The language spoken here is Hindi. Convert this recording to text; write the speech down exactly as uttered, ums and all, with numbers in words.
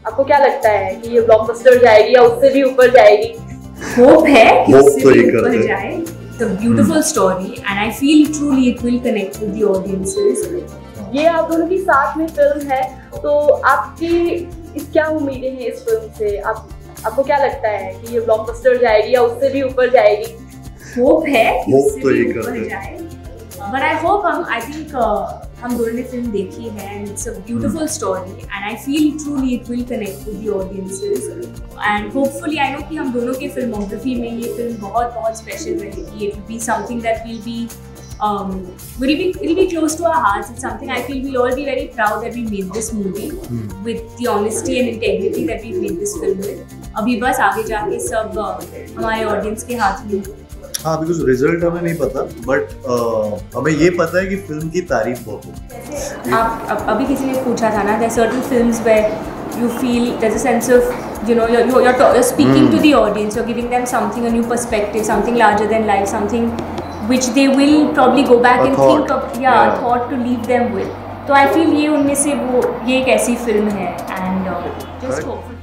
आपको क्या लगता है कि ये ब्लॉकबस्टर जाएगी या उससे भी ऊपर जाएगी? होप है कि Hope उससे तो भी ये ऊपर करते हैं। जाए. It's a beautiful story and I feel truly it will connect with the audiences. ये आप दोनों की साथ में फिल्म है, तो आपकी इस क्या उम्मीदें हैं इस फिल्म से? आप आपको क्या लगता है कि ये ब्लॉकबस्टर जाएगी या उससे भी ऊपर जाएगी? होप है कि Hope उससे तो भी ये ऊपर करते हैं। जाए. But I hope हम I think uh, हम दोनों ने फिल्म देखी है and it's a beautiful story and I feel truly it will connect with the audiences and hopefully I know कि हम दोनों के फिल्मोग्राफी में ये फिल्म बहुत बहुत स्पेशल रहेगी. It will be something that will be um, will be it'll be close to our hearts. It's something I feel we'll all be very proud that we made this movie Hmm. with the honesty and integrity that we made this film with. अभी बस आगे जाके सब uh, हमारे ऑडियंस के हाथ में. हाँ, बिकॉज रिजल्ट हमें नहीं पता, बट हमें ये पता है कि फिल्म की तारीफ बहुत होगी. आप अब- अभी किसी ने पूछा था ना, there are certain films where you feel there's a sense of you know you're you're, you're, ta- you're speaking to the audience, you're giving them something, a new perspective, something larger than life, something which they will probably go back A and thought. think of, yeah, Yeah. a thought to leave them with. तो I feel ये उनमें से वो ये एक ऐसी फिल्म है and uh, just Correct. hopefully